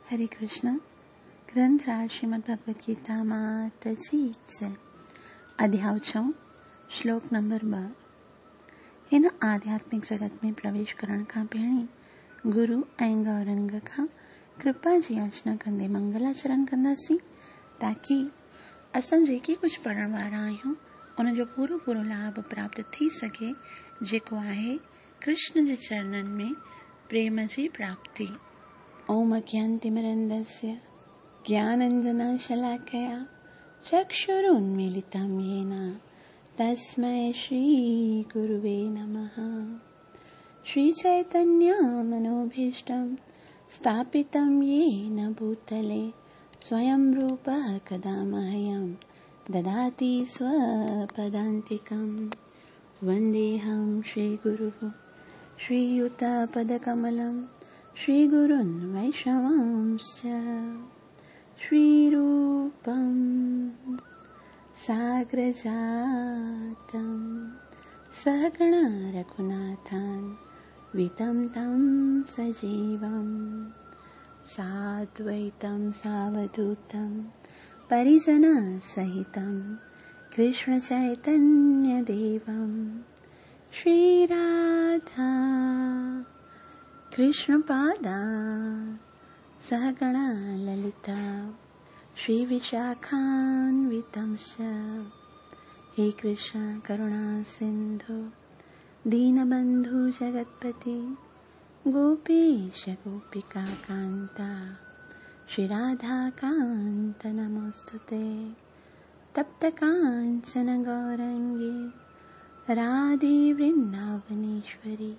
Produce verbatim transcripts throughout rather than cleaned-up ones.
हरे कृष्ण। ग्रंथ राज श्रीमद् भगवद गीता माता जी जय। अध्याय छह श्लोक नंबर ब। हिन आध्यात्मिक जगत में प्रवेश करण खां पहिरीं गुरु ऐं गौरंग खां कृपा जी याचना कंदे मंगलाचरण कंदासीं, ताकि असां जेके कुझु पढ़ण वारा आहियूं उन जो पूरो पूरो लाभ प्राप्त थी सघे, जेको आहे कृष्ण जे चरणनि में प्रेम जी प्राप्ति। ओम अज्ञानतिमिरन्धस्य ज्ञानाञ्जनशलाकया चक्षुरुन्मीलितं येन तस्मै श्रीगुरुवे नमः। श्रीचैतन्यमनोभीष्टं स्थापितं येन भूतले स्वयं रूपः कदा मह्यं ददाति स्वपदान्तिकं। वन्देऽहं श्रीगुरुः श्रीयुतपदकमलं श्रीगुरुन् वैष्णवांश्च। श्रीरूपं साग्रजातं सहगण रघुनाथान् वितं तं सजीवं साद्वैतं सावधूतं परिजनसहितं कृष्णचैतन्यदेवं श्रीराधा कृष्णपादा सहगणा ललिता श्रीविशाखान्वितंश्च। हे कृष्ण करुणा सिन्धु दीनबन्धु जगत्पति गोपेश गोपिका कान्ता श्रीराधाकान्त नमोस्तुते। तप्तकाञ्चन गौरङ्गी राधे वृन्दावनेश्वरी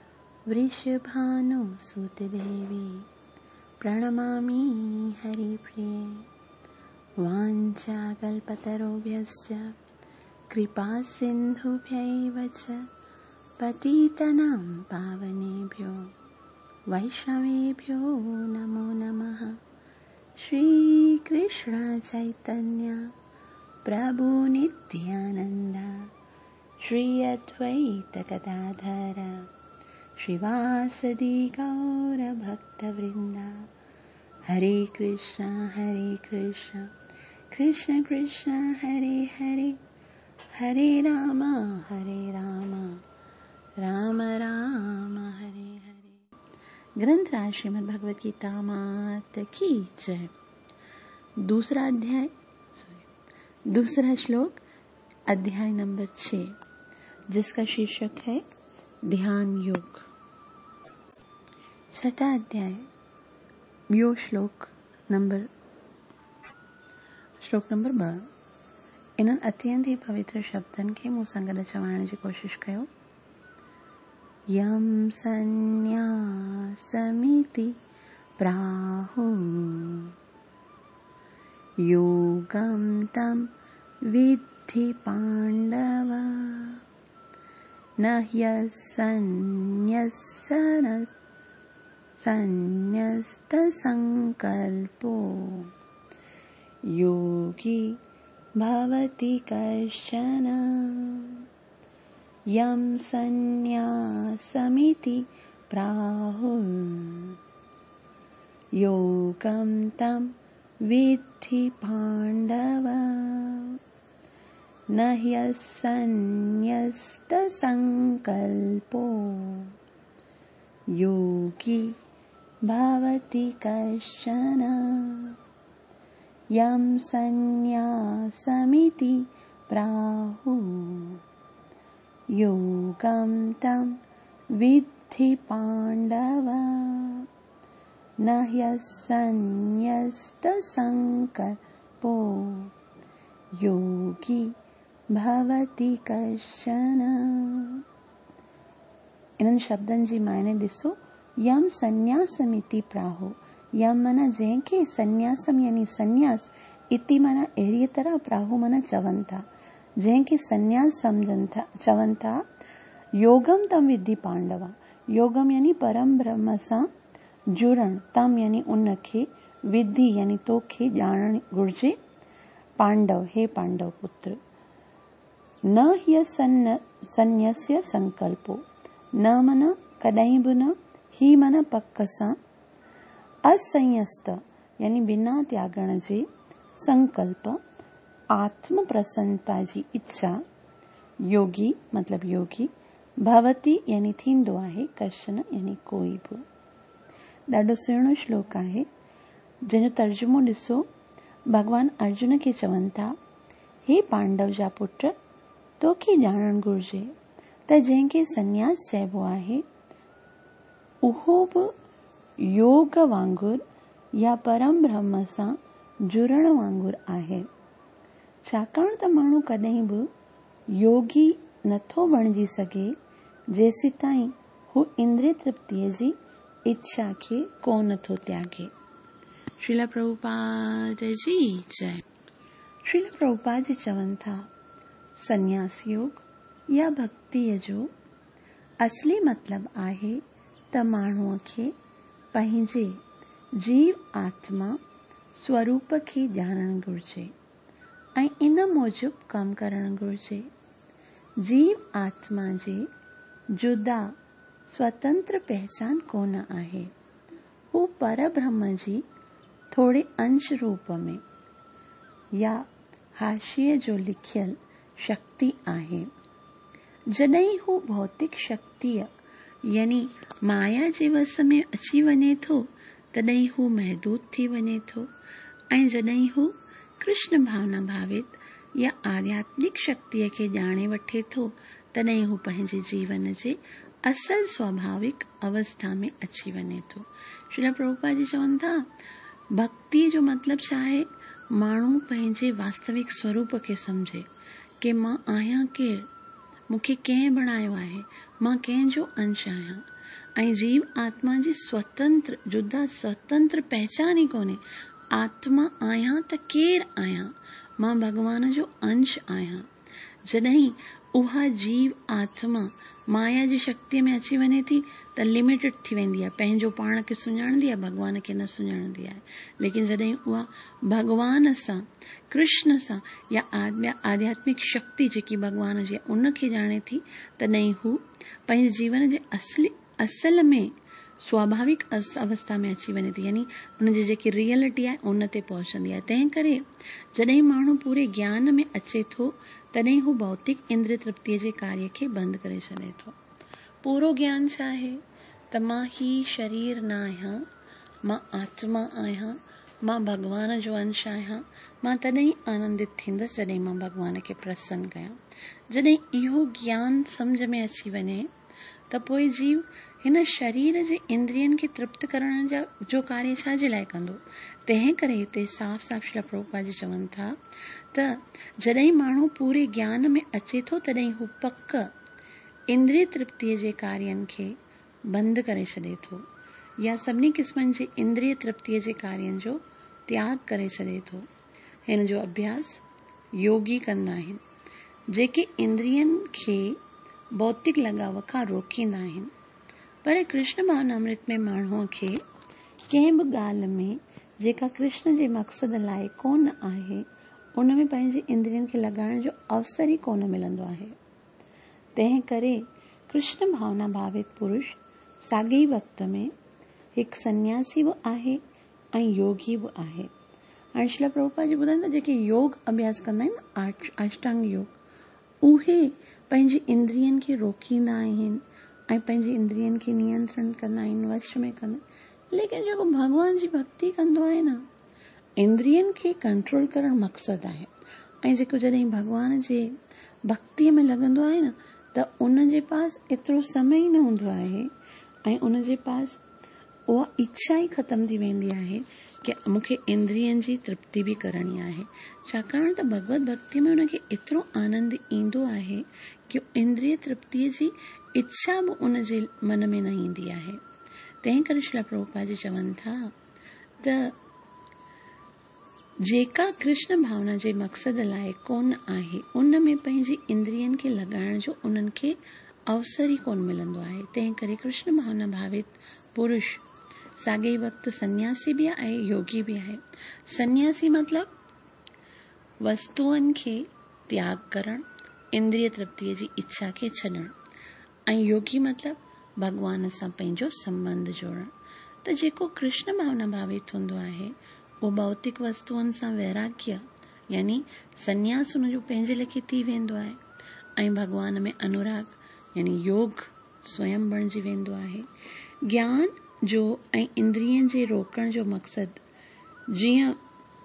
वृषभानुसुतदेवी प्रणमामि हरिप्रिये। वाञ्छाकल्पतरुभ्यश्च कृपासिन्धुभ्यैव च पतितनां पावनेभ्यो वैष्णवेभ्यो नमो नमः। श्रीकृष्ण चैतन्य प्रभु नित्यानन्द श्री अद्वैत गदाधर श्रीवासदि गौरभक्तवृन्दा। हरे कृष्ण हरे कृष्ण कृष्ण कृष्ण हरे हरे हरे राम हरे राम राम राम हरे हरे। ग्रंथ राज श्रीमद् भगवद गीता माता की जय। दूसरा अध्याय सॉरी दूसरा श्लोक अध्याय नंबर छह, जिसका शीर्षक है ध्यान योग। छठा अध्याय ॿियो श्लोक नंबर श्लोक नंबर ॿ। इन्हनि अत्यंत ही पवित्र शब्दनि खे मूं सां गॾु चवाइण जी कोशिश कयो। यम संन्यासमिति प्राहु योगं तं विद्धि पाण्डव न ह्यसन्न्यस्सनस् सन्न्यस्तसंकल्पो योगी भवति कश्चन। यं संन्यासमिति प्राहुः योगं तं विद्धि पाण्डव न ह्यसन्न्यस्तसंकल्पो योगी भवति कश्चन। यं संन्यासमिति प्राहुः योगं तं विद्धि पाण्डव न ह्यसन्न्यस्तसंकल्पो योगी भवति कश्चन। इन्हनि शब्दनि जी मायने ॾिसो। यम संन्यासमिति प्राहु, यम माना जंहिंखे संन्यासम यानी संन्यास, इति माना अहिड़ीअ तरह, प्राहु माना चवनि था, जंहिंखे संन्यास सम्झनि था चवनि था। योगम तम विद्धि पांडव, योगम यानी परम ब्रह्म सां जुड़ण, तम यानी उनखे, विद्धि यानी तोखे ॼाणण घुर्जे, पांडव हे पांडव पुत्र। न ह्य सन्न संन्यस्य संकल्पो, न माना कॾहिं बि न, ही माना पक सां, असंयस्त यानी बिना त्यागण जे संकल्प, आत्म प्रसन्नता जी इच्छा, योगी मतलब योगी, भवती यानी थींदो आहे, कशन यानी कोई बि। ॾाढो सुहिणो श्लोक आहे जंहिंजो तर्जुमो ॾिसो। भगवान अर्जुन खे चवनि था, हे पांडव जा पुट, तोखे ॼाणणु घुर्जे त जंहिंखे सन्यास चइबो आहे उहो बि योग वांगुरु या परम ब्रह्म सां जुड़ण वांगुरु आहे। छाकाणि त माण्हू कॾहिं बि योगी नथो बणिजी सघे जेसि ताईं हू इंद्रिय तृप्तिअ जी इच्छा खे को नथो त्यागे। श्रील प्रभुपाद जी जय। श्रील प्रभुपाद जी चवनि था, संन्यास योग या भक्तिअ जो असली मतिलब आहे त माण्हूअ खे पंहिंजे जीव आत्मा स्वरूप खे ॼाणणु घुर्जे ऐं इन मूजिबि कमु करणु घुर्जे। जीव आत्मा जे जुदा स्वतंत्र पहचान कोन आहे, हू पर ब्रह्म जी थोड़े अंश रूप में या हाशिए जो लिखियल शक्ति आहे। जॾहिं हू भौतिक शक्तिअ यानी माया जे वस में अची वञे थो तॾहिं हू महदूद थी वञे थो, ऐं जॾहिं हू कृष्ण भावना भावित या आध्यात्मिक शक्तिअ खे ॼाणे वठे थो तॾहिं हू पंहिंजे जीवन जे असल स्वाभाविक अवस्था में अची वञे थो। श्री प्रभुपाद जी चवनि था, भक्ति जो मतलब छा आहे? माण्हू पंहिंजे वास्तविक स्वरूप खे समझे कि मां आहियां केरु, मूंखे कंहिं बणायो आहे, मां कंहिंजो अंश आहियां, ऐं जीव आत्मा जी स्वतंत्र जुदा स्वतंत्र पहचान ई कोन्हे। आत्मा आहियां त केरु आहियां, मां भगवान जो अंश आहियां। जॾहिं उहा जीव आत्मा माया जी शक्तिअ में अची वञे थी त लिमिटेड थी वेंदी आहे, पंहिंजो पाण खे सुञाणंदी आहे, भगवान खे न सुञाणंदी आहे। लेकिन जॾहिं उहा भगवान सां, कृष्ण सां या आध्यात्मिक शक्ति जेकी भगवान जी आहे उन खे ॼाणे थी तॾहिं हू पंहिंजे जीवन जे असली असल में स्वाभाविक अवस्था में अची वञे थी, यानी उनजी जेकी रियलिटी आहे उन ते पहुचंदी आहे। तंहिं करे जॾहिं माण्हू पूरे ज्ञान में अचे थो तॾहिं हू भौतिक इंद्रिय तृप्तिअ जे कार्य खे बंदि करे छॾे थो। पूरो ज्ञान छा आहे त मां ही शरीर न आहियां, मां आत्मा आहियां, मां भगवान जो अंश आहियां, मां तॾहिं आनंदित थींदसि जॾहिं मां भगवान खे प्रसन्न कयां। जॾहिं इहो ज्ञान सम्झ में अची वञे त पोइ जीव हिन शरीर जे इंद्रियनि खे तृप्त करण जा जो कार्य छा जे लाइ कंदो। तंहिं करे हिते साफ़ साफ़ श्री प्रभुपाद जी चवनि था त जॾहिं माण्हू पूरे ज्ञान में अचे थो तॾहिं हू पक इंद्रिय तृप्तिअ जे कार्यनि खे बंदि करे छॾे थो या सभिनी क़िस्मनि जे इंद्रिय तृप्तिअ जे कार्यनि जो त्याग करे छॾे थो। हिन जो अभ्यास योगी कंदा आहिनि जेके इंद्रियनि खे भौतिक लगाव खां रोकींदा आहिनि। पर कृष्ण भावनामृत में माण्हूअ खे कंहिं बि ॻाल्हि में जेका कृष्ण जे मक़सद लाइ कोन आहे उन में पंहिंजे इंद्रियनि खे लॻाइण जो अवसर ई कोन मिलंदो आहे। तंहिं करे कृष्ण भावना भावित पुरुष साॻे ई वक़्त में हिकु सन्यासी बि आहे ऐं योगी बि आहे। हाणे श्रील प्रभुपाद जी ॿुधाइनि था जेके योग अभ्यास कंदा आहिनि अष्टांग योग, उहे पंहिंजे इंद्रियनि खे रोकींदा आहिनि ऐं पंहिंजे इंद्रियनि खे नियंत्रण कंदा आहिनि, वश में कंदा आहिनि। लेकिन जेको भगवान जी भक्ति कंदो आहे न, इंद्रियनि खे कंट्रोल करणु मक़सदु आहे, ऐं जेको जॾहिं भगवान जे भक्तिअ में लॻंदो आहे न त उन जे पास एतिरो समय ई न हूंदो आहे ऐं उन जे पास उहा इच्छा ई ख़तम थी वेंदी आहे कि मूंखे इंद्रियनि जी तृप्ति बि करणी आहे। छाकाणि त भगवत भक्ति में उनखे एतिरो आनंद ईंदो आहे कि इंद्रिय तृप्तिअ जी इच्छा बि उन जे मन में न ईंदी आहे। तंहिं करे श्रील प्रभुपाद जी चवनि था त जेका कृष्ण भावना जे मक़सद लाइ कोन आहे उन में पंहिंजी इंद्रियनि खे लॻाइण जो उन्हनि खे अवसर ई कोन मिलंदो आहे। तंहिं करे कृष्ण भावना भावित पुरुष साॻे वक़्तु सन्यासी बि आहे, योगी बि आहे। सन्यासी मतिलबु वस्तुअनि खे त्याग करणु, इंद्रिय तृप्तिअ जी इच्छा खे छॾणु, ऐं योगी मतिलबु भगवान सां पंहिंजो संबंध जोड़णु। त जेको कृष्ण भावना भावित हूंदो आहे उहो भौतिक वस्तुअनि सां वैराग्य यानी संन्यास हुनजो पंहिंजे लेखे थी वेंदो आहे ऐं भगवान में अनुराग यानी योग स्वयं बणिजी वेंदो आहे। ज्ञान जो ऐं इंद्रियनि जे रोकण जो मक़सदु जीअं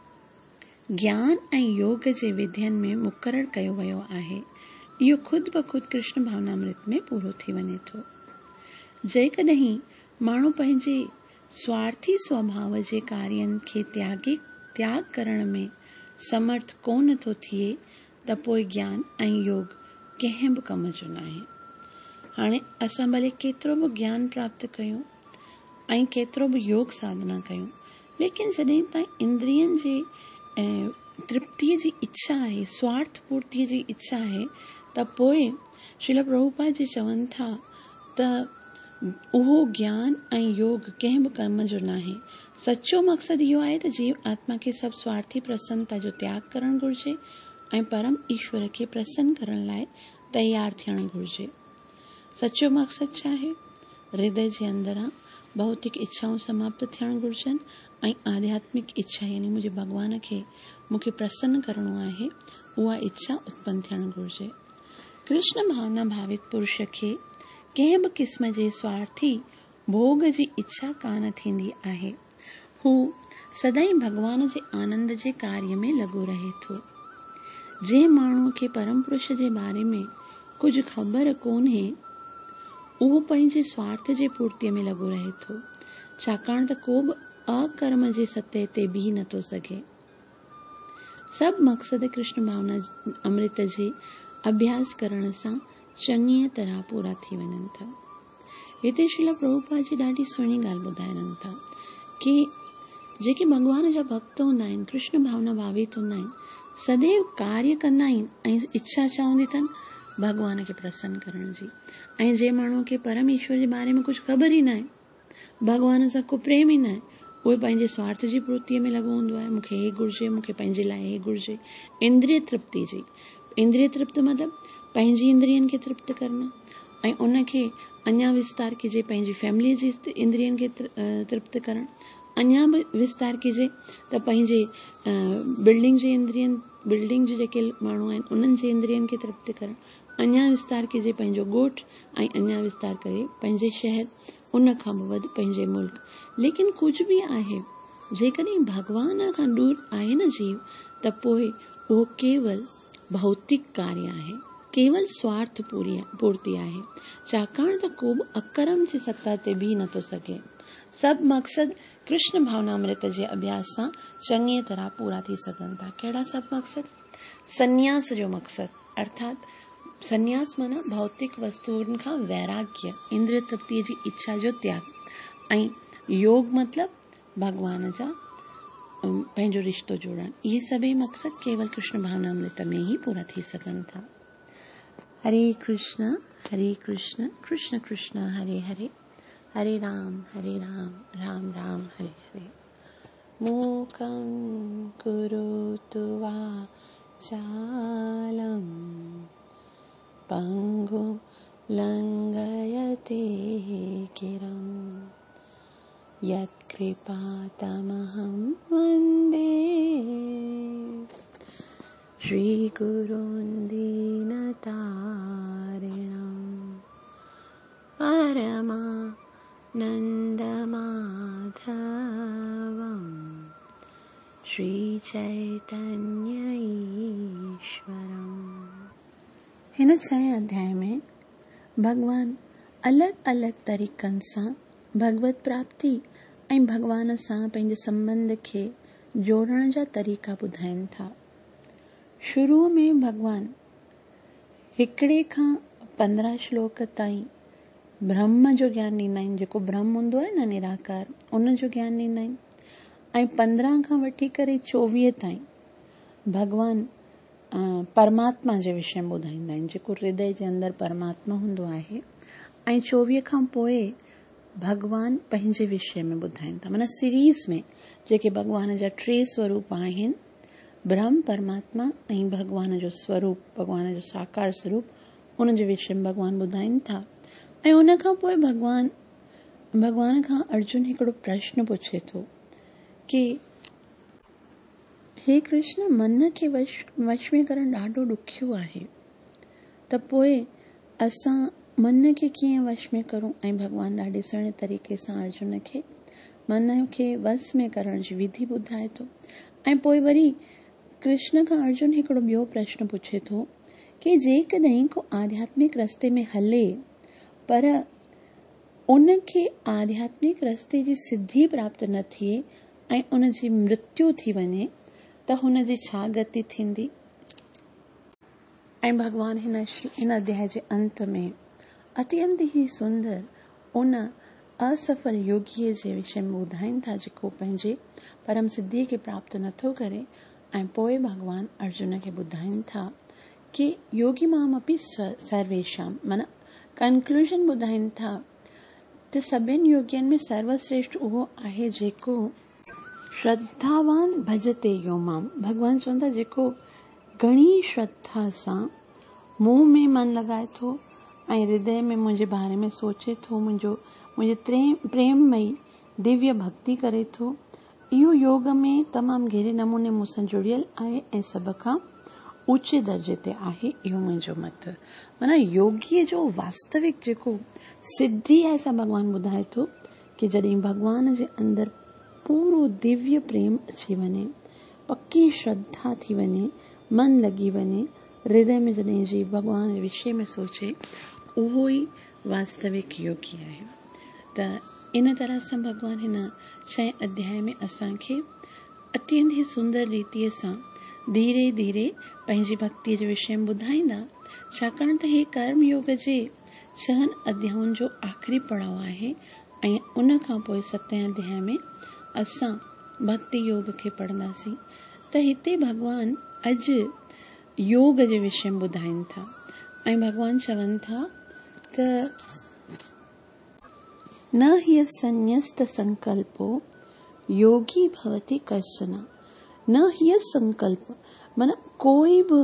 ज्ञान ऐं योग जे विधियुनि में मुक़ररु कयो वियो आहे, इहो ख़ुदि ब ख़ुदि कृष्ण भावनामृत में पूरो थी वञे थो। जेकॾहिं माण्हू पंहिंजे स्वार्थी स्वभाव जे कार्यनि खे त्यागे त्याग करण में समर्थ कोन थो थिए त पोइ ज्ञान ऐं योग कंहिं बि कम जो न आहे। हाणे असां भले केतिरो बि ज्ञान प्राप्त कयूं ऐं केतिरो बि योग साधना कयूं, लेकिन जॾहिं ताईं इंद्रियनि जे तृप्तिअ जी इच्छा आहे, स्वार्थ पूर्तिअ जी इच्छा आहे, त पोइ श्रील प्रभुपाद जी चवनि था त उहो ज्ञान ऐं योग कंहिं बि कर्म जो न आहे। सचो मक़सदु इहो आहे त जीव आत्मा खे सभु स्वार्थी प्रसन्नता जो त्याग करणु घुर्जे ऐं परम ईश्वर खे प्रसन्न करण लाइ तयार थियणु घुर्जे। सचो मक़सदु छा आहे? हृदय जे अंदरां भौतिक इच्छाऊं समाप्त थियणु घुर्जनि ऐं आध्यात्मिक इच्छा यानी मुंहिंजे भॻवान खे मूंखे प्रसन्न करणो आहे, उहा इच्छा उत्पन्न थियणु घुर्जे। कृष्ण भावना भावित पुरुष खे कंहिं बि क़िस्म जे स्वार्थी भोग जी इच्छा कान थींदी आहे। हू सदाईं भगवान जे आनंद जे कार्य में लॻो रहे थो। जंहिं माण्हूअ खे परम पुरुष जे बारे में कुझु ख़बर कोन्हे, उहो पंहिंजे स्वार्थ जे पूर्तीअ में लॻो रहे थो, छाकाणि त को बि अकर्म जे सतह ते बीह नथो सघे। सभु मक़सद कृष्ण भावना अमृत जे अभ्यास करण सां चङी तरह पूरा थी वञनि था। हिते श्रील प्रभुपाद जी ॾाढी सुहिणी ॻाल्हि ॿुधाइनि था कि जेके भगवान जा भक्त हूंदा आहिनि, कृष्ण भावना भावित हूंदा आहिनि, सदैव कार्य कंदा आहिनि ऐं इच्छा छा हूंदी अथनि? भगवान खे प्रसन्न करण जी। ऐं जंहिं माण्हूअ खे परमेश्वर जे बारे में कुझु ख़बर ई न आहे, भगवान सां को प्रेम ई न आहे, उहे पंहिंजे स्वार्थ जी पूर्तीअ में लॻो हूंदो आहे। मूंखे हे घुर्जे, मूंखे पंहिंजे लाइ हे घुर्जे। इंद्रिय तृप्ति जी, इंद्रिय तृप्त मतिलबु पंहिंजी इंद्रियनि खे तृप्त करणु ऐं उनखे अञा विस्तार कजे, पंहिंजी फैमिली जी इंद्रियनि खे तृप्त करणु, अञा बि विस्तार कजे त पंहिंजे बिल्डिंग जे इंद्रियनि बिल्डिंग जो जेके माण्हू आहिनि उन्हनि जे इंद्रियनि खे तृप्त करणु, अञा विस्तार कजे पंहिंजो ॻोठ ऐं अञा विस्तार करे पंहिंजे शहर, उन खां बि वधि पंहिंजे मुल्क। लेकिन कुझु बि आहे, जेकॾहिं भगवान खां दूर आहे न जीव, त पोइ उहो केवल भौतिक कार्य आहे, केवल स्वार्थ पूरी पूर्ति आहे, छाकाणि त को बि अकर्म जी सत्ता ते बीह नथो सघे। सभु मक़सद कृष्ण भावनामृत जे अभ्यास सां चङी तरह पूरा थी सघनि था। कहिड़ा सभु मक़सद? संन्यास जो मक़सदु, अर्थात संन्यास माना भौतिक वस्तुअनि खां वैराग्य, इंद्रिय तृप्तिअ जी इच्छा जो त्याग, ऐं योग मतिलबु भगवान जा पंहिंजो रिश्तो जोड़णु। इहे सभई मक़सद केवल कृष्ण भावनामृत में ई पूरा थी सघनि था। हरे कृष्ण हरे कृष्ण कृष्ण कृष्ण हरे हरे, हरे राम हरे राम राम राम हरे हरे। मूकं करोतु वाचालं पंगुं लंघयते गिरं यत्कृपातमहं वन्दे श्रीगुरुं दीनतारिणं परमानन्दमाधवं श्रीचैतन्य ईश्वरम्। हिन छह अध्याय में भगवान अलॻि अलॻि तरीक़नि सां भगवत प्राप्ति ऐं भगवान सां पंहिंजे संबंध खे जोड़ण जा तरीक़ा ॿुधाइनि था। शुरूअ में भगवान हिकिड़े खां पंद्रहं श्लोक ताईं ब्रह्म जो ज्ञान ॾींदा आहिनि, जेको ब्रह्म हूंदो आहे न निराकार, उन जो ज्ञान ॾींदा आहिनि। ऐं पंद्रहं खां वठी करे चोवीह ताईं भगवान परमात्मा जे विषय में ॿुधाईंदा आहिनि, जेको हृदय जे अंदरि परमात्मा हूंदो आहे। ऐं चोवीह खां पोइ भगवान पंहिंजे विषय में ॿुधाइनि था, माना सीरीज़ में जेके भगवान जा टे स्वरूप आहिनि, ब्रह्म, परमात्मा ऐं भगवान जो स्वरूप, भगवान जो साकार स्वरूप, उन जे विषय में भगवान ॿुधाइनि था। ऐं उन खां पोइ भगवान भगवान खां अर्जुन हिकिड़ो प्रश्न पुछे थो कि हे कृष्ण, मन खे वश वश में करणु ॾाढो ॾुखियो आहे, त पोइ असां मन खे कीअं वश में करूं। ऐं भगवान ॾाढे सुहिणे तरीक़े सां अर्जुन खे मन खे वश में करण जी विधि ॿुधाए थो। ऐं पोइ वरी कृष्ण खां अर्जुन हिकिड़ो ॿियो प्रश्न पुछे थो कि जेकॾहिं को आध्यात्मिक रस्ते में हले पर उन खे आध्यात्मिक रस्ते जी सिद्धि प्राप्त न थिए ऐं उन जी मृत्यु थी वञे त हुन जी छा गति थींदी। ऐं भगवान हिन हिन अध्याय जे अंत में अत्यंत ई सुंदर उन असफल योगीअ जे विषय में ॿुधाइनि था जेको पंहिंजे परम सिद्धीअ खे प्राप्त नथो करे। ऐं पोइ भगवान अर्जुन खे ॿुधाइनि था कि योगी माम अपि सर्वेशाम, माना कंक्लूजन ॿुधाइनि था त सभिनि योगियनि में सर्वश्रेष्ठ उहो आहे जेको श्रद्धावान भजते यो माम। भगवान चवनि था जेको घणी श्रद्धा सां मुंह में मन लॻाए थो ऐं हृदय में मुंहिंजे बारे में सोचे थो, मुंहिंजो मुंहिंजे प्रेममयी दिव्य भक्ति करे थो, इहो योग में तमामु गहरे नमूने मूंसां जुड़ियल आहे ऐं सभ खां ऊचे दर्जे ते आहे, इहो मुंहिंजो मत। माना योगीअ जो वास्तविक जेको सिद्धि आहे सा भगवान ॿुधाए थो कि जॾहिं भगवान जे अंदरि पूरो दिव्य प्रेम अची वञे, पक्की श्रद्धा थी वञे, मन लॻी वञे, हृदय में जॾहिं जी भगवान जे विषय में सोचे, उहो ई वास्तविक योगी आहे। त इन तरह सां भगवान हिन छह अध्याय में असांखे अत्यंत ई सुंदर रीतिअ सां धीरे धीरे पंहिंजी भक्तीअ जे विषय में ॿुधाईंदा, छाकाणि त हे कर्म योग जे छहनि अध्यायनि जो आख़िरी पड़ाव आहे ऐं उन खां पोइ सतें अध्याय में असां भक्ति योग खे पढ़ंदासीं। त हिते भगवान अॼु योग जे विषय में ॿुधाइनि था ऐं भगवान चवनि था त न हि संन्यस्त संकल्पो योगी भवति कश्चन। न हि संकल्प माना कोई बि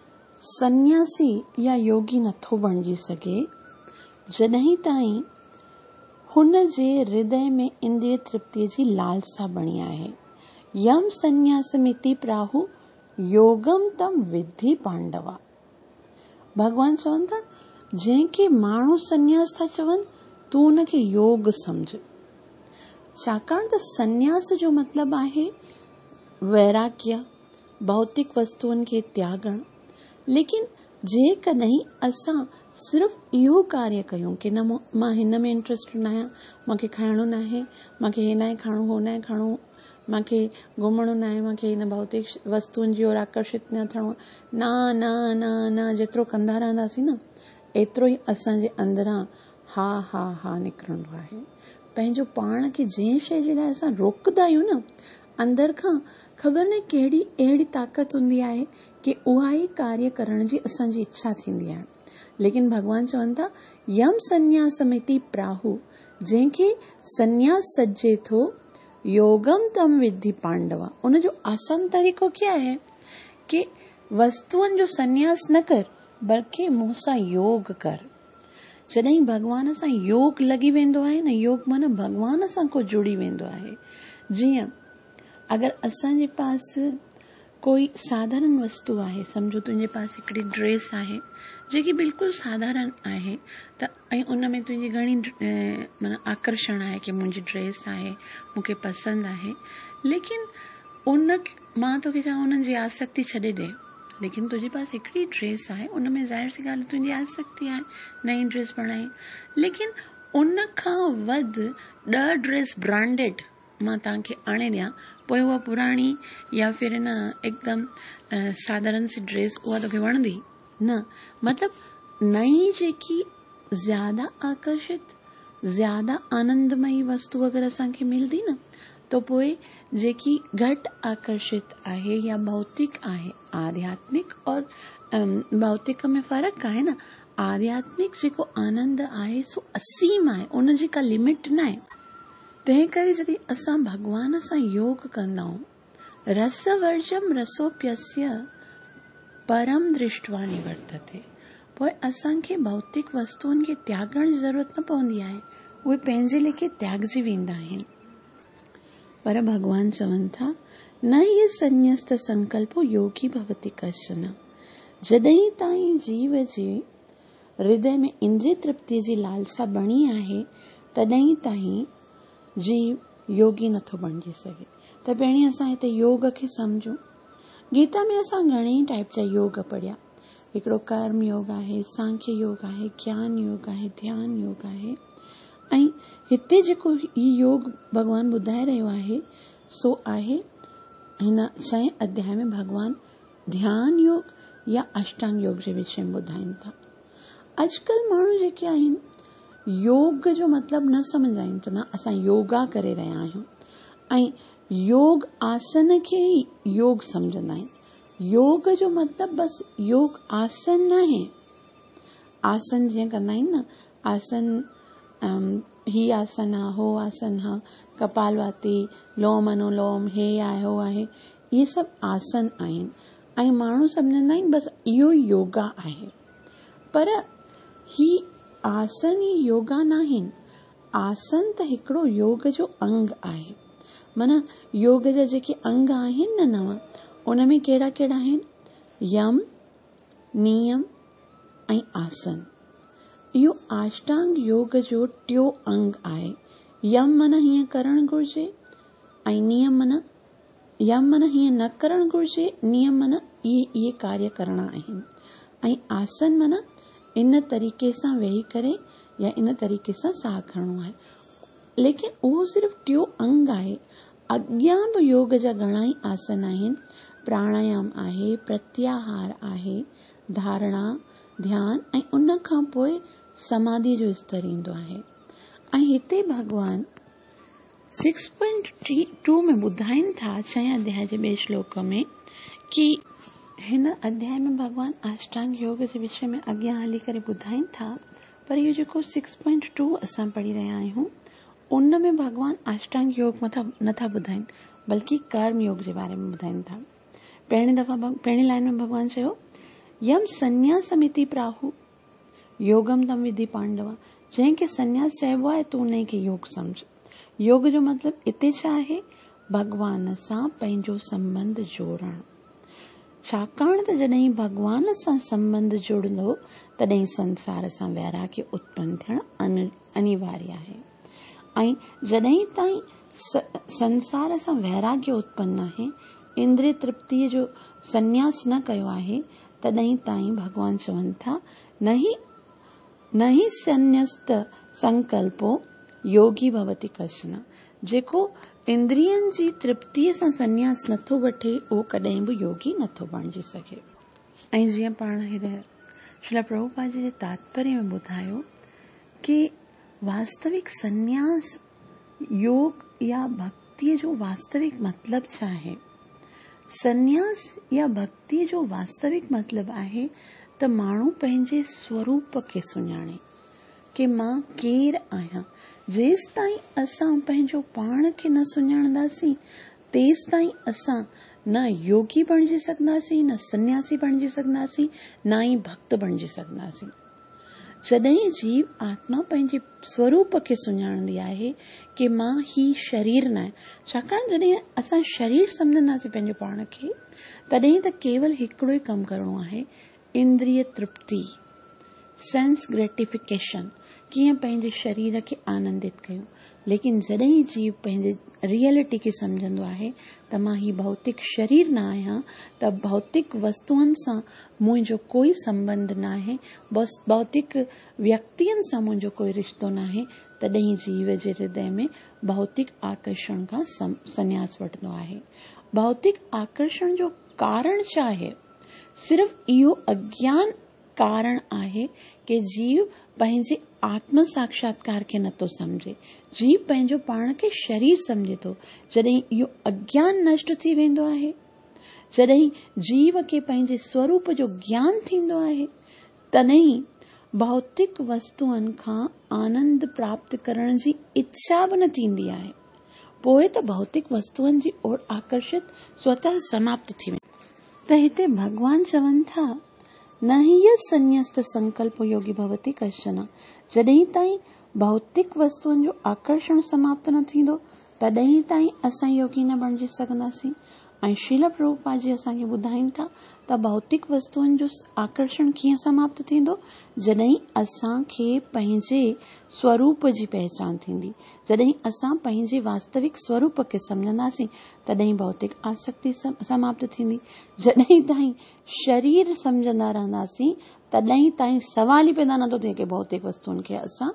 सन्यासी या योगी नथो बणिजी सघे जॾहिं ताईं हुन जे हृदय में इंद्रिय तृप्तिअ जी लालसा बणी आहे। यम संन्यासमिति प्राहु योगम तम विद्धि पांडवा। भगवान चवनि था जंहिंखे माण्हू संन्यास था चवनि तूं उनखे योग समझ, छाकाणि त संन्यास जो मतिलबु आहे वैराग्य, भौतिक वस्तुअनि खे त्यागण। लेकिन जेकॾहिं असां सिर्फ़ इहो कार्य कयूं कि न मां हिन में इंट्रस्ट न आहियां, मूंखे खाइणो न आहे, मूंखे हे न आहे खाइणो, हो न आहे खाइणो, मूंखे घुमणो न आहे, मूंखे हिन भौतिक वस्तुअनि जी ओर आकर्षित न थियणो, न न न न जेतिरो कंदा रहंदासीं न एतिरो ई असांजे अंदरां हा हा हा निकिरंदो आहे। पंहिंजो पाण खे जंहिं शइ जे लाइ असां रोकंदा आहियूं न, अंदर खां ख़बर न कहिड़ी अहिड़ी ताक़त हूंदी आहे कि उहा ई कार्य करण जी असांजी इच्छा थींदी आहे। लेकिन भगवान चवनि था यम संन्यासमिति प्राहु, जंहिंखे संन्यास सजे थो योगम तम विद्धि पांडवा। उन जो आसान तरीक़ो क्या है कि वस्तुअनि जो संन्यास न कर बल्कि मूंसां योग कर। जॾहिं भगवान सां योग लॻी वेंदो आहे न, योग माना भगवान सां को जुड़ी वेंदो आहे। जीअं अगरि असांजे पास कोई साधारण वस्तु आहे, सम्झो तुंहिंजे पास हिकिड़ी ड्रेस आहे जेकी बिल्कुलु साधारण आहे त ऐं उन में तुंहिंजी घणी माना आकर्षण आहे कि मुंहिंजी ड्रेस आहे, मूंखे पसंदि आहे, लेकिन उन मां तोखे चवां उन्हनि जी आसक्ति छॾे ॾे। लेकिन तुंहिंजे पास हिकिड़ी ड्रेस आहे, उन में ज़ाहिर सी ॻाल्हि तुंहिंजी आसक्ति आहे नई ड्रेस पाइण, लेकिन उन खां वधि ॾह ड्रेस ब्रांडेड मां तव्हांखे आणे ॾियां, पोइ उहा पुराणी या फिर न एकदमि साधारण सी ड्रेस उहा तोखे वणंदी न। मतिलबु नई जेकी ज़्यादा आकर्षित, ज़्यादा आनंदमयी वस्तु अगरि असांखे मिलंदी न, त पोइ जेकी घटि आकर्षित आहे या भौतिक आहे, आध्यात्मिक और भौतिक में फ़र्क़ु आहे न। आध्यात्मिक जेको आनंद आहे सो असीम आहे, उन जी का लिमिट न आहे। तंहिं करे जॾहिं असां भगवान सां योग कंदा आहियूं, रसवर्जम रसोप्यस्य परम दृष्टवा निवर्तते, पोइ असांखे भौतिक वस्तुअनि खे त्यागण जी ज़रूरत न पवंदी आहे, उहे पंहिंजे लेखे त्यागजी वेंदा आहिनि। पर भगवान चवनि था न ये संन्यस्त संकल्पो योगी भवति कश्चन। जॾहिं ताईं जीव जे हृदय में इंद्रिय तृप्ति जी लालसा बणी आहे तॾहिं ताईं जीव योगी नथो बणिजी सघे। त पहिरीं असां हिते योग खे सम्झूं। गीता में असां घणेई टाइप जा योग पढ़िया। हिकिड़ो कर्म योग आहे, सांख्य योग आहे, ज्ञान योग आहे, ध्यान योग आहे। ऐं हिते जेको ही योग भगवान ॿुधाए रहियो आहे सो आहे हिन छहें अध्याय में भगवान ध्यान योग या अष्टांग योग जे विषय में ॿुधाइनि था। अॼुकल्ह माण्हू जेके आहिनि योग जो मतिलबु न सम्झाइनि, चवंदा असां योगा करे रहिया आहियूं ऐं योग आसन खे ई योग सम्झंदा आहिनि। योग जो मतिलबु बसि योग आसन न आहे। आसन जीअं कंदा आहिनि न, आसन ही आसन आहे, हो आसन आहे, कपालभाति, लोम अनुलोम, हे आहे हो आहे, इहे सभु आसन आहिनि ऐं माण्हू सम्झंदा आहिनि बसि इहो योगा आहे। पर ही आसन ई योगा न आहिनि। आसन त हिकिड़ो योग जो अंग आहे। माना योग जा जेके अंग आहिनि न नव, उन में कहिड़ा कहिड़ा आहिनि? यम, नियम ऐं आसन। इहो अष्टांग योग जो टियों अंग आहे। यम माना हीअं करणु घुरिजे ऐं नियम माना यम माना हीअं न करणु घुरिजे, नियम माना इहे इहे कार्य करणा आहिनि ऐं आसन माना इन तरीक़े सां वेही करे या इन तरीक़े सां साह खणणो आहे। लेकिन उहो सिर्फ़ु टियों अंग आहे। अॻियां बि योग जा घणाई आसन आहिनि। प्राणायाम आहे, प्रत्याहार आहे, धारणा, ध्यान ऐं उन खां पोइ समाधि जो स्तर ईंदो आहे। ऐं हिते भगवान सिक्स पॉइंट टू में ॿुधाइनि था छहें अध्याय जे ॿिए श्लोक में कि हिन अध्याय में भगवान अष्टांग योग जे विषय में अॻियां हली करे ॿुधाइनि था। पर इहो जेको सिक्स पॉइंट टू असां पढ़ी रहिया आहियूं उन में भगवान अष्टांग योग मथा नथा ॿुधाइनि, बल्कि कर्म योग जे बारे में ॿुधाइनि था। पहिरीं दफ़ा पहिरीं लाइन में भगवान चयो यम संन्यासमिति प्राहु योगम तम विधि पांडवा। जंहिंखे संन्यास चइबो आहे तूं उन खे योग सम्झ। योग जो मतिलबु इते छा आहे? भगवान सां पंहिंजो संबंध जोड़णु। छाकाणि त जॾहिं भगवान सां संबंध जुड़ंदो तॾहिं संसार सां वैराग्य उत्पन्न थियणु अनिवार्य आहे। ऐं जॾहिं ताईं संसार सां वैराग्य उत्पन्न आहे, इंद्रिय तृप्तिअ जो संन्यास न कयो आहे, तॾहिं ताईं भगवान चवनि था न ही न ही संन्यस्त संकल्पो योगी भवति कश्चन। जेको इंद्रियनि जी तृप्तिअ सां संन्यास नथो वठे उहो कॾहिं बि योगी नथो बणिजी सघे। ऐं जीअं पाण हिन श्रील प्रभुपाद जी जे तात्पर्य में ॿुधायो कि वास्तविक संन्यास योग या भक्तिअ जो वास्तविक मतिलबु छा आहे? संन्यास या भक्तिअ जो वास्तविक मतिलबु आहे त माण्हू पंहिंजे स्वरूप खे सुञाणे कि मां केरु आहियां। जेसि ताईं असां पंहिंजो पाण खे न सुञाणंदासीं तेसि ताईं असां न योगी बणिजी सघंदासीं, न सन्यासी बणिजी सघंदासीं, न ई भक्त बणिजी सघंदासीं। जॾहिं जीव आत्मा पंहिंजे स्वरूप खे सुञाणंदी आहे कि मां ही शरीर न आहे। छाकाणि जॾहिं असां शरीर सम्झंदासीं पंहिंजो पाण खे तॾहिं त केवल हिकिड़ो ई कमु करणो आहे, इंद्रिय तृप्ति, सेंस ग्रेटिफिकेशन, कीअं पंहिंजे शरीर खे आनंदित कयूं। लेकिन जॾहिं जीव पंहिंजे रियलिटी खे सम्झंदो आहे त मां ही भौतिक शरीर न आहियां, त भौतिक वस्तुअनि सां मुंहिंजो कोई संबंध न आहे, बसि भौतिक व्यक्तियुनि सां मुंहिंजो कोई रिश्तो न आहे, तॾहिं जीव जे हृदय में भौतिक आकर्षण खां संन्यास वठंदो आहे। भौतिक आकर्षण जो कारण छा आहे? सिर्फ़ इहो अज्ञान कारण आहे कि जीव पंहिंजे आत्म साक्षात्कार खे नथो सम्झे। जीव पंहिंजो पाण खे शरीर सम्झे थो। जॾहिं इहो अज्ञान नष्ट थी वेंदो आहे, जॾहिं जीव खे पंहिंजे स्वरूप जो ज्ञान थींदो आहे, तॾहिं भौतिक वस्तुअनि खां आनंद प्राप्त करण जी इच्छा बि न थींदी आहे। पोइ त भौतिक वस्तुअनि जी ओर आकर्षित स्वतः समाप्त थी वेंदी। त हिते भगवान चवनि था न ही संन्यस्त संकल्प योगी भवति कश्चन। जॾहिं ताईं भौतिक वस्तुअनि जो आकर्षण समाप्त न थींदो तॾहिं ताईं असां योगी न बणिजी सघंदासीं। ऐं श्रील प्रभुपाद जी असांखे ॿुधाइनि था त भौतिक वस्तुअनि जो आकर्षण कीअं समाप्त थींदो, जॾहिं असांखे पंहिंजे स्वरूप जी पहचान थींदी, जॾहिं असां पंहिंजे वास्तविक स्वरूप खे सम्झंदासीं तॾहिं भौतिक आसक्ति समाप्त थींदी। जॾहिं ताईं शरीर सम्झंदा रहंदासीं तॾहिं ताईं सवाल ई पैदा नथो थिए कि भौतिक वस्तुअनि खे असां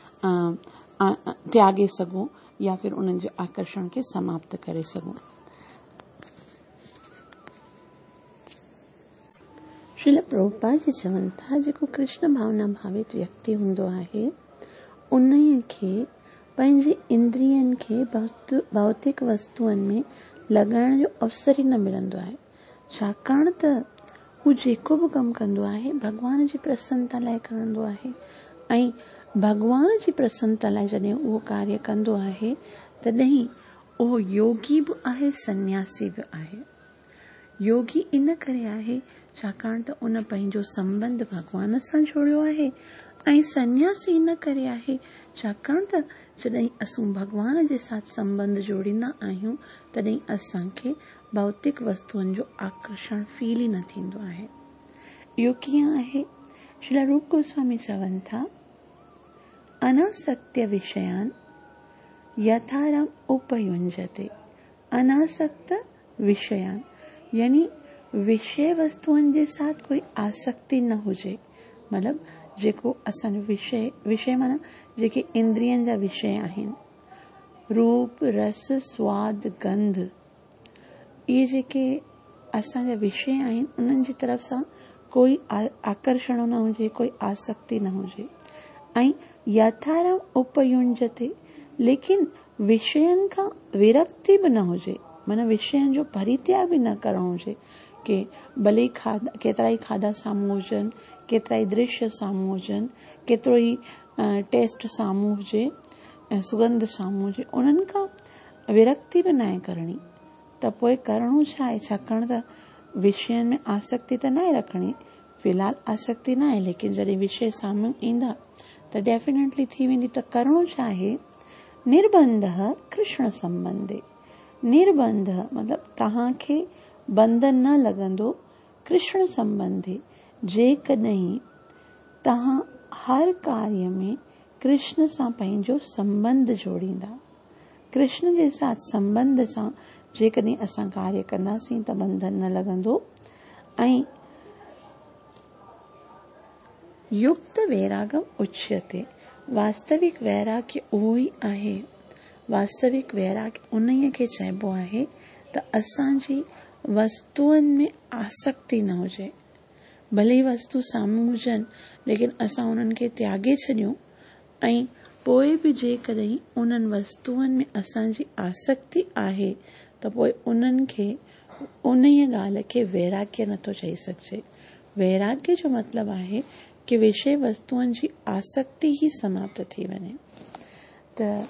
त्यागे सघूं या फिर उन्हनि जे आकर्षण खे समाप्त करे सघूं। श्रील प्रभुपाद जी चवनि था जेको कृष्ण भावना भावित व्यक्ति हूंदो आहे उन खे पंहिंजे इंद्रियनि खे भौतिक वस्तुअनि में लॻाइण जो अवसर ई न मिलंदो आहे, छाकाणि त हू जेको बि कमु कंदो आहे भॻवान जी प्रसन्नता लाइ कंदो आहे। ऐं भॻवान जी प्रसन्नता लाइ जॾहिं उहो कार्य कंदो आहे तॾहिं उहो योगी बि आहे, सन्यासी बि आहे। योगी इन करे आहे छाकाणि त उन पंहिंजो संबंध भॻवान सां जोड़ियो आहे, ऐं सन्यासी इन करे आहे छाकाणि त जॾहिं असां भॻवान जे साथ संबंध जोड़ींदा आहियूं तॾहिं असांखे भौतिक वस्तुअनि जो आकर्षण फील ई न थींदो आहे। इहो कीअं आहे? श्री रूप गोस्वामी चवनि था, अनासक्त्य विषयान यथारम उपयुञ्जते। अनासक्त विषयान यानी विषय वस्तुअनि जे साथ कोई आसक्ति न हुजे, मतलब जेको असांजो विषय विषय माना जेके इंद्रियनि जा विषय आहिनि, रूप रस स्वाद गंध, इहे जेके असांजा विषय आहिनि उन्हनि जी तरफ़ सां कोई आकर्षण न हुजे, कोई आसक्ति न हुजे। ऐं यथारम उपयुञ्जते, लेकिन विषयनि खां विरक्ति बि न हुजे, माना विषयनि जो परित्याग बि न करणो हुजे कि भले खाधा केतिरा ई खाधा साम्हूं हुजनि, केतिरा ई दृश्य साम्हूं हुजनि, केतिरो ई टेस्ट साम्हूं हुजे, सुगंध साम्हूं हुजे, उन्हनि खां विरक्ति बि न आहे करणी। त पोइ करणो छा आहे? छाकाणि त विषयनि में आसक्ति त न आहे रखणी, फ़िलहाल आसक्ति न आहे, लेकिन जॾहिं विषय साम्हूं ईंदा त डेफिनेटली थी वेंदी। त करणो छा आहे? निर्बंध कृष्ण संबंधे। निर्बंध मतलब तव्हांखे बंधन न लॻंदो कृष्ण संबंधे, जेकॾहिं तव्हां हर कार्य में कृष्ण सां पंहिंजो संबंध जोड़ींदा। कृष्ण जे साथ संबंध सां जेकॾहिं असां कार्य कंदासीं त बंधन न लॻंदो। ऐं युक्त वैरागम उच्यते, वास्तविक वैराग्य उहो ई आहे। वास्तविक वैराग्य उन खे चइबो आहे त असांजी वस्तुअनि में आसक्ति न हुजे, भले ई वस्तु साम्हूं हुजनि लेकिन असां उन्हनि खे त्यागे छॾियूं, ऐं पोइ बि जेकॾहिं उन्हनि वस्तुअनि में असांजी आसक्ति आहे त पोइ उन्हनि खे उन ई ॻाल्हि खे वैराग्य नथो चई सघिजे। वैराग्य जो मतिलबु आहे कि विषय वस्तुअनि जी आसक्ति ई समाप्त थी वञे। त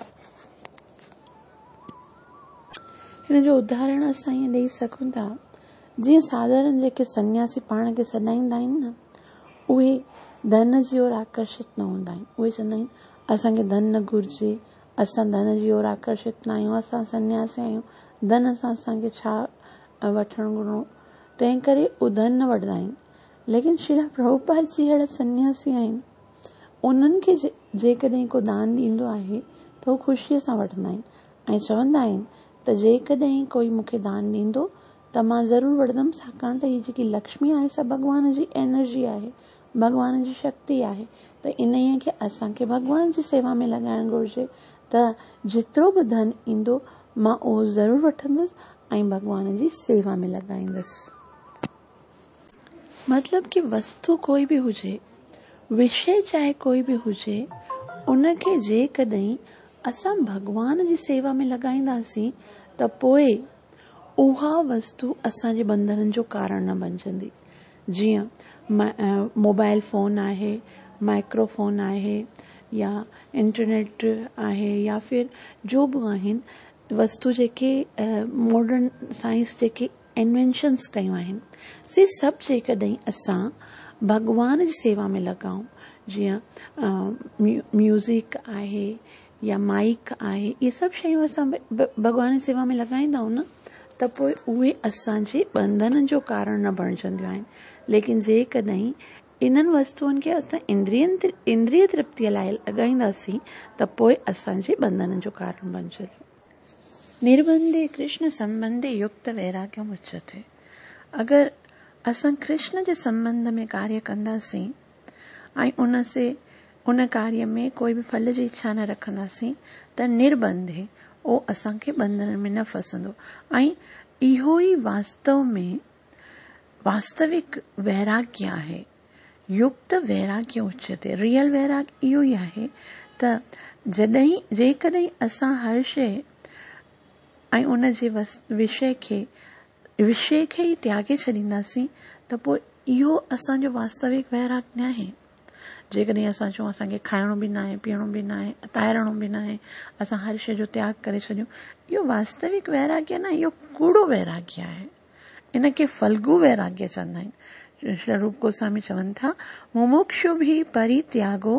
हिन जो उदाहरण असां ईअं ॾेई सघूं था, जीअं साधारण जेके सन्यासी पाण खे सॾाईंदा आहिनि न, उहे धन जी ओर आकर्षित न हूंदा आहिनि। उहे चवंदा आहिनि असांखे धन न घुरिजे, असां धन जी ओर आकर्षित न आहियूं, असां सन्यासी आहियूं, धन सां असांखे छा वठणु घुरिणो, तंहिं करे उहे धन न वठंदा आहिनि। लेकिन श्री प्रभुपाद जी अहिड़ा सन्यासी आहिनि, उन्हनि खे जेकॾहिं को दान ॾींदो आहे त उहे ख़ुशीअ सां वठंदा आहिनि ऐं चवंदा आहिनि त जेकॾहिं कोई मूंखे दान ॾींदो त मां ज़रूरु वठंदमि, छाकाणि त हीअ जेकी लक्ष्मी आहे सा भॻवान जी एनर्जी आहे, भॻवान जी शक्ति आहे। त इन ई खे असांखे भॻवान जी सेवा में लॻाइणु घुरिजे। त जेतिरो बि धन ईंदो मां उहो ज़रूरु वठंदसि ऐं भॻवान जी सेवा में लॻाईंदसि। मतलब कि वस्तु कोई भी हुजे, विषय चाहे कोई भी हुजे, उनखे जेकॾहिं असां भगवान जी सेवा में लॻाईंदासीं त पोइ उहा वस्तु असांजे बंधननि जो कारण न बणजंदी। जीअं मोबाइल फोन आहे, माइक्रोफोन आहे, या इंटरनेट आहे, या फिर जो बि आहिनि वस्तु जेके मॉडर्न साइंस जेके इन्वेंशन्स कयूं आहिनि, से सभु जेकॾहिं असां भगवान जी सेवा में लॻाऊं, जीअं म्यूज़िक आहे या माइक आहे, इहे सभु शयूं असां भॻवान जी सेवा में लॻाईंदा आहियूं न, त पोइ उहे असांजे बंधन जो कारण न बणजंदियूं आहिनि। लेकिन जेकॾहिं इन्हनि वस्तुअनि खे असां इंद्रियनि इंद्रिय तृप्तीअ लाइ लॻाईंदासीं त पोइ असांजे बंधन जो कारण बणजंदियूं। निर्बंधे कृष्ण संबंधे युक्त वैराग्यम उच्यते। अगरि असां कृष्ण जे संबंध में कार्य कंदासीं ऐं उन से उन कार्य में कोई बि फल जी इच्छा न रखंदासीं त निर्बंधे उहो असांखे बंधन में न फसंदो। ऐं इहो ई वास्तव में वास्तविक वैराग्य आहे। युक्त वैराग्य उच्यते। रियल वैराग्य इहो ई आहे त जॾहिं जेकॾहिं असां हर शइ ऐं उन जे विषय खे विषय खे ई त्यागे छॾींदासीं त पोइ इहो असांजो वास्तविक वैराग्य न आहे। जेकॾहिं असां चऊं असांखे खाइणो बि न आहे, पीअणो बि न आहे, पाइणो बि न आहे, असां हर शइ जो त्याग करे छॾियूं, इहो वास्तविक वैराग्य न, इहो कूड़ो वैराग्य आहे। इनखे फल्गु वैराग्य चवंदा आहिनि। श्री रूप गोस्वामी चवनि था, मुमुक्षु भी परित्यागो,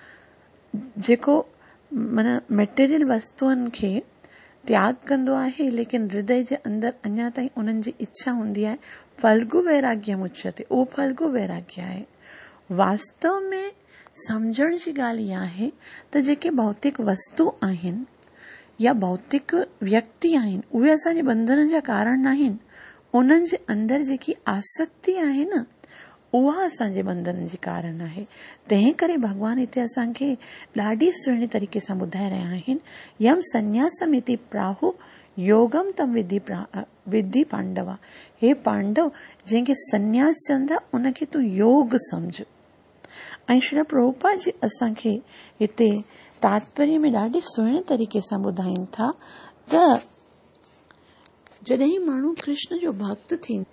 जेको माना मेटेरियल वस्तुअनि खे त्याग कंदो आहे लेकिन हृदय जे अंदरि अञा ताईं उन्हनि जी इच्छा हूंदी आहे, फल्गु वैराग्य मुच्यते, उहो फल्गु वैराग्य आहे। वास्तव में सम्झण जी ॻाल्हि इहा आहे त जेके भौतिक वस्तु आहिनि या भौतिक व्यक्ति आहिनि उहे असांजे बंधन जा कारण न आहिनि। उन्हनि जे अंदरि जेकी आसक्ति आहे न, उहा असांजे बंधन जी कारण आहे। तंहिं करे भॻवान हिते असांखे ॾाढी सुहिणे तरीक़े सां ॿुधाए रहिया आहिनि, यम संन्यासम इति प्राहु योगम तम विधि विधि पांडवा। हे पांडव, जंहिंखे संन्यास चवंदा उनखे तूं योग सम्झ। ऐं श्री प्रभुपाद जी असांखे हिते तात्पर्य में ॾाढी सुहिणे तरीक़े सां ॿुधाइनि था त जॾहिं माण्हू कृष्ण जो भक्त थींदो,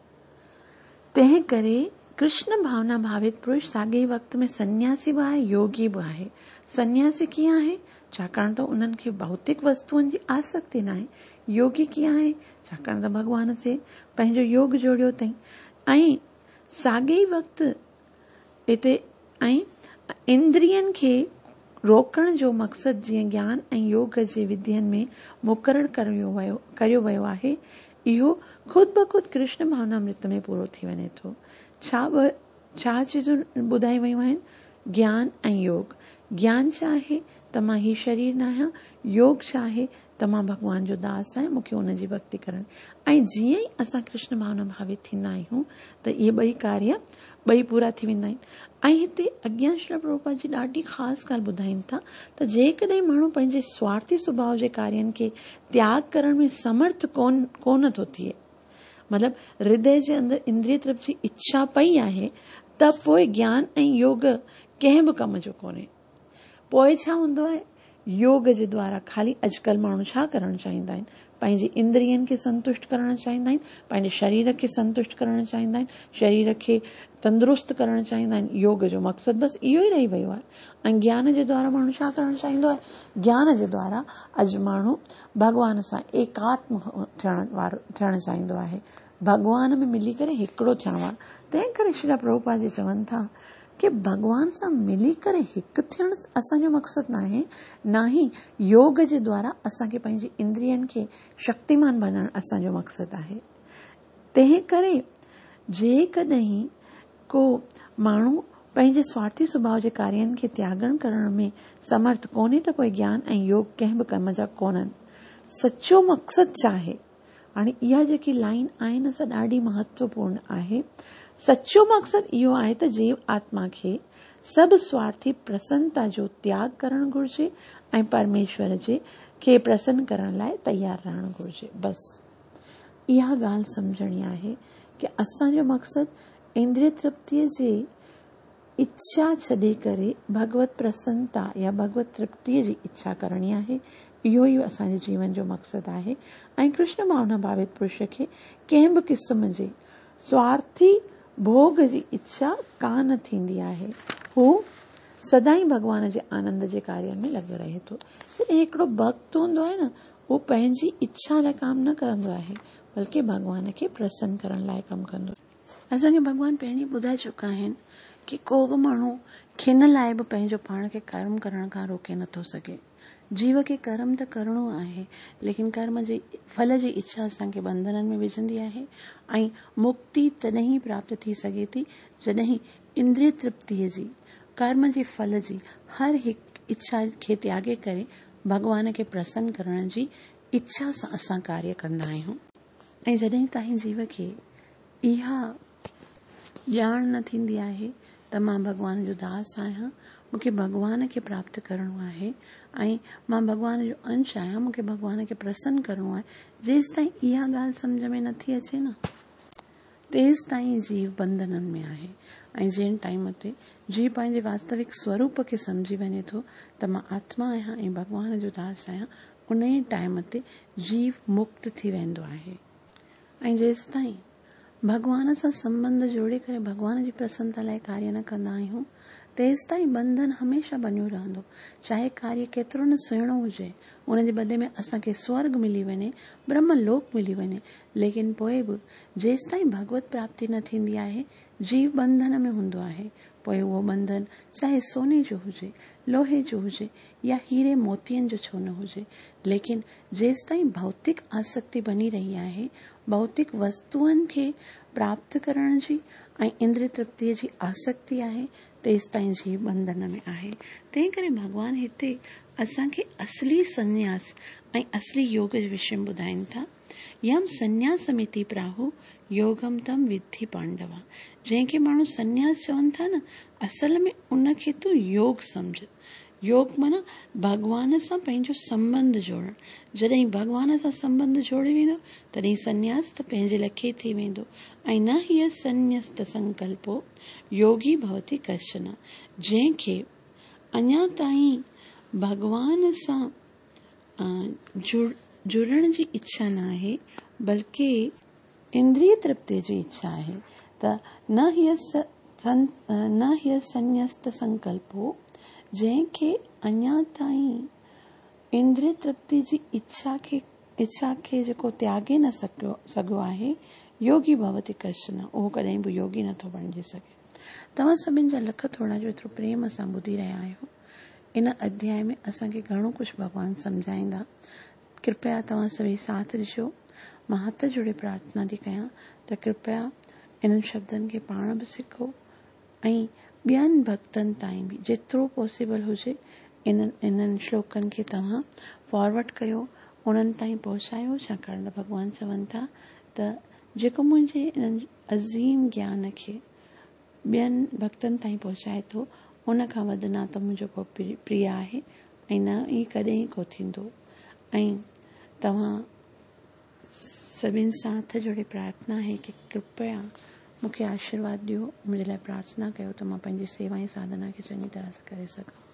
तंहिं करे कृष्ण भावना भावित पुरुष साॻे वक़्त में सन्यासी बि आहे, योगी बि आहे। सन्यासी कीअं आहे? छाकाणि त उन्हनि खे भौतिक वस्तुअनि जी आसक्ति न आहे। योगी कीअं आहे? छाकाणि त भॻवान से पंहिंजो योग जोड़ियो अथई। ऐं साॻे वक़्त हिते ऐं इंद्रियनि खे रोकण जो मक़सदु जीअं ज्ञान ऐं योग जे विधियुनि में मुक़ररु कयो वियो कयो वियो आहे, इहो ख़ुदि ब ख़ुदि कृष्ण भावनामृत में पूरो थी वञे थो। छा ब छा चीजूं ॿुधाई वियूं आहिनि? ज्ञान ऐं योग। ज्ञान छा आहे? त मां ही शरीर न आहियां। योग छा आहे? त मां भॻवान जो दास आहियां, मूंखे हुन जी भक्ति करणी। ऐं जीअं ई असां कृष्ण भावना भावित थींदा आहियूं त इहे ॿई कार्य ॿई पूरा थी वेंदा आहिनि। ऐं हिते अॻियां श्री प्रभुपाद जी ॾाढी ख़ासि ॻाल्हि ॿुधाइनि था त जेकॾहिं माण्हू पंहिंजे स्वार्थी स्वभाव जे कार्यनि खे त्याग करण में समर्थ कोन कोन थो थिए, मतिलबु हृदय जे अंदरि इंद्रिय तृप्ति जी इच्छा पई आहे, त पोइ ज्ञान ऐं योग कंहिं बि कम जो कोन्हे। पोइ छा हूंदो आहे? योग जे द्वारा ख़ाली अॼुकल्ह माण्हू छा करणु चाहींदा आहिनि? पंहिंजे इंद्रियनि खे संतुष्ट करणु चाहींदा आहिनि, पंहिंजे शरीर खे संतुष्ट करणु चाहींदा आहिनि, शरीर खे तंदुरुस्त करणु चाहींदा आहिनि। योग जो मक़सदु बसि इहो ई रही वियो आहे। ऐं ज्ञान जे द्वारा माण्हू छा करणु चाहींदो आहे? ज्ञान जे द्वारा अॼु माण्हू भॻवान सां एकात्म थियण वारो थियणु चाहींदो आहे, भॻवान में मिली करे हिकिड़ो थियण वारो। तंहिं करे श्री प्रभुपाद जी चवनि था कि भॻवान सां मिली करे हिकु थियणु असांजो मक़सदु न आहे, न ई योग जे द्वारा असांखे पंहिंजी इंद्रियनि खे शक्तिमान बनाइणु असांजो मक़सदु आहे। तंहिं करे जेकॾहिं को माण्हू पंहिंजे स्वार्थी स्वभाव जे कार्यनि खे त्यागण करण में समर्थ कोन्हे त पोइ ज्ञान ऐं योग कंहिं बि कम जा कोन्हनि। सचो मक़सदु छा आहे? हाणे इहा जेकी लाइन आहे न, सा ॾाढी महत्वपूर्ण आहे। सचो मक़सदु इहो आहे त जीव आत्मा खे सभु स्वार्थी प्रसन्नता जो त्याग करणु घुर्जे ऐं परमेश्वर जे खे प्रसन्न करण लाइ तयारु रहणु घुर्जे। बसि इहा ॻाल्हि सम्झणी आहे कि असांजो मक़सदु इंद्रिय तृप्तीअ जे इच्छा छॾे करे भगवत प्रसन्नता या भगवत तृप्तीअ जी इच्छा करणी आहे। इहो ई असांजे जीवन जो मक़सदु आहे। ऐं कृष्ण भावना भावित पुरुष खे कंहिं बि क़िस्म जे स्वार्थी भोग जी इच्छा कान थींदी आहे। हू सदाई भॻवान जे आनंद जे कार्यनि में लॻो रहे थो। हिकिड़ो भक्त हूंदो आहे न, उहो पंहिंजी इच्छा लाइ कमु न कंदो आहे, बल्कि भॻवान खे प्रसन्न करण लाइ कमु कंदो। असांखे भॻवान पहिरीं ॿुधाए चुका आहिनि कि को बि माण्हू खिन लाइ बि पंहिंजो पाण खे कर्म करण खां रोके नथो सघे। जीव खे कर्म त करणो आहे, लेकिन कर्म जे फल जी इच्छा असांखे बंधननि में विझंदी आहे ऐं मुक्ति तॾहिं ई प्राप्त थी सघे थी जॾहिं इंद्रिय तृप्तिअ जी, कर्म जे फल जी हर हिकु इच्छा खे त्यागे करे भगवान खे प्रसन्न करण जी इच्छा सां असां कार्य कंदा आहियूं। ऐं जॾहिं ताईं जीव खे इहा ॼाण न थींदी आहे त मां भगवान जो दास आहियां, मूंखे भगवान खे प्राप्त करणो आहे ऐं मां भगवान जो अंश आहियां, मूंखे भगवान खे प्रसन्न करणो आहे, जेसि ताईं इहा ॻाल्हि सम्झ में नथी अचे न, तेसि ताईं जीव बंधननि में आहे। ऐं जंहिं टाइम ते जीव पंहिंजे वास्तविक स्वरूप खे सम्झी वञे थो त मां आत्मा आहियां ऐं भगवान जो दास आहियां, उन ई टाइम ते जीव मुक्त थी वेंदो आहे। ऐं जेसि ताईं भगवान सां संबंध जोड़े करे भगवान जी प्रसन्नता लाइ कार्य न कंदा आहियूं, तेसि ताईं बंधन हमेशह बनियो रहंदो। चाहे कार्य केतिरो न सुहिणो हुजे, उन जे बदले में असांखे स्वर्ग मिली वञे, ब्रह्मलोक मिली वञे, लेकिन पोइ बि जेसि ताईं भगवत प्राप्ति न थींदी आहे, जीव बंधन में हूंदो आहे। पोइ उहो बंधन चाहे सोने जो हुजे, लोहे जो हुजे या हीरे मोतियनि जो छो न हुजे, लेकिन जेसि ताईं भौतिक आसक्ति बनी रही आहे, भौतिक वस्तुअनि खे प्राप्त करण जी ऐं इंद्रिय तृप्तिअ जी आसक्ति आहे, तेसि ताईं जीव बंधन में आहे। तंहिं करे भगवान हिते असांखे असली संन्यास ऐं असली योग जे विषय में ॿुधाइनि था। यम संन्यासमिति प्राहु योगम तम विद्धि पांडवा। जंहिंखे माण्हू संन्यास चवनि था न, असल में उनखे तूं योग सम्झ। योग माना भगवान सां पंहिंजो संबंध जोड़ण। जॾहिं भगवान सां संबंध जोड़े वेंदो तॾहिं संन्यास त पंहिंजे लखे थी वेंदो। ऐं न हीअ संन्यस्त संकल्पो योगी भवति कश्चन। जंहिंखे अञा ताईं भगवान सां जुड़ जुड़ण जी इच्छा न आहे, बल्कि इंद्रिय तृप्ति जी इच्छा आहे, त न हीअ न हीअ संन्यस्त संकल्पो, जंहिंखे अञा ताईं इंद्रिय तृप्ति जी इच्छा खे इच्छा खे जेको त्यागे न सघियो सघियो आहे, योगी भवति कश्चन, उहो कॾहिं बि योगी नथो बणिजी सघे। तव्हां सभिनि जा लख थोड़ा जो एतिरो प्रेम सां ॿुधी रहिया आहियो। इन अध्याय में असांखे घणो कुझु भगवान सम्झाईंदा। कृपया तव्हां सभई साथ ॾिजो। मां हथ जोड़े प्रार्थना थी कयां त कृपया इन्हनि शब्दनि खे पाण बि सिखो ऐं ॿियनि भक्तनि ताईं बि जेतिरो पॉसिबल हुजे इन्हनि इन्हनि श्लोकनि खे तव्हां फॉरवर्ड करियो, उन्हनि ताईं पहुचायो। छाकाणि त भगवान चवनि था त जेको मुंहिंजे इन्हनि अज़ीम ज्ञान खे ॿियनि भक्तनि ताईं पहुचाए थो, उन खां वधना त मुंहिंजो को प्रिय आहे ऐं न ई कॾहिं को थींदो। ऐं तव्हां सभिनि सां हथ जोड़े प्रार्थना है कि कृपया मूंखे आशीर्वाद ॾियो, मुंहिंजे लाइ प्रार्थना कयो त मां पंहिंजी सेवा ऐं साधना खे चङी तरह सां करे सघां।